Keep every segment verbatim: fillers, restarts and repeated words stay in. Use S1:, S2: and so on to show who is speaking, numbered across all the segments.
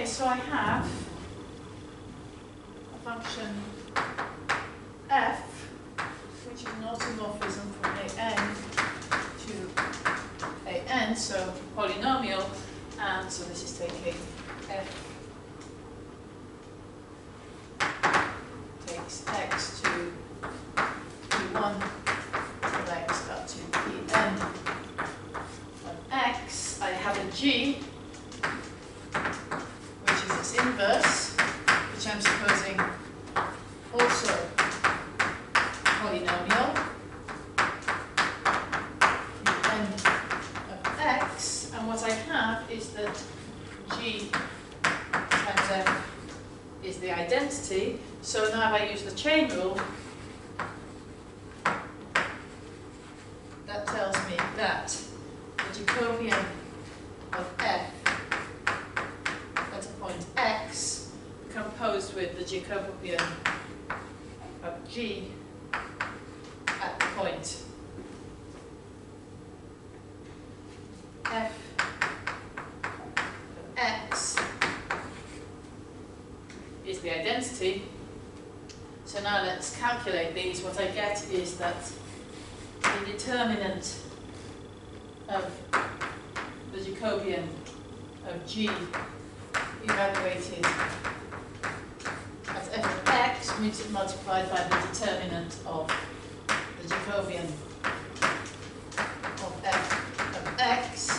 S1: so I have a function f, which is an automorphism from a n to a n, so polynomial, and so this is taking f takes x to p one of x up to pn of x. I have a g, which is its inverse, which I'm supposing also polynomial, n of x, and what I have is that g times f is the identity. So now if I use the chain rule, that tells me that the Jacobian of f at a point x composed with the Jacobian of g at the point f of x is the identity. So now let's calculate these. What I get is that the determinant of the Jacobian of g evaluated as f of x multiplied by the determinant of the Jacobian of f of x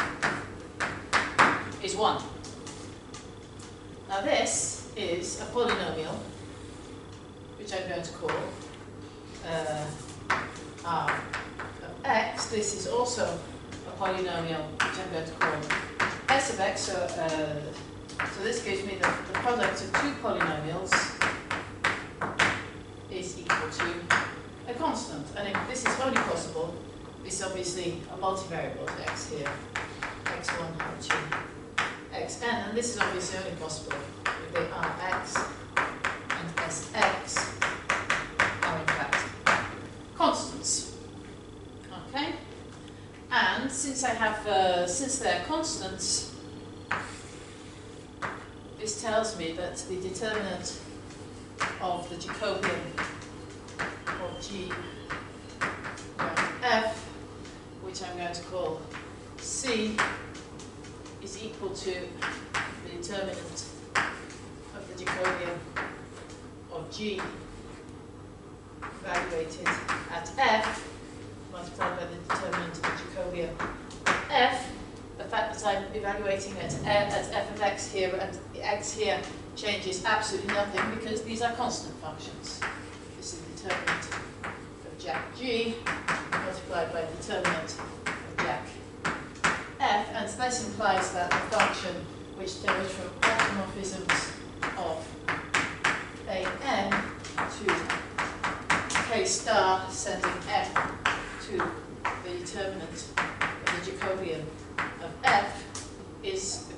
S1: is one. Now this is a polynomial, which I'm going to call uh, r of x. This is also a polynomial, which I'm going to call s of x. So, uh, so this gives me that the product of two polynomials is equal to a constant. And if this is only possible, this is obviously a multivariable x here, x one, x two, xn, and this is obviously only possible if they are x and sx are in fact constants. Okay, and since I have uh, since they're constants, this tells me that the determinant of the Jacobian of g of f, which I'm going to call c, is equal to the determinant of the Jacobian of g evaluated at f multiplied by the determinant of the Jacobian of f. The fact that I'm evaluating at f, at f of x here and the x here changes absolutely nothing because these are constant functions. This is the determinant of jack g multiplied by the determinant of jack f, and this implies that the function which goes from automorphisms of a n to k star sending f to the determinant of the Jacobian of f is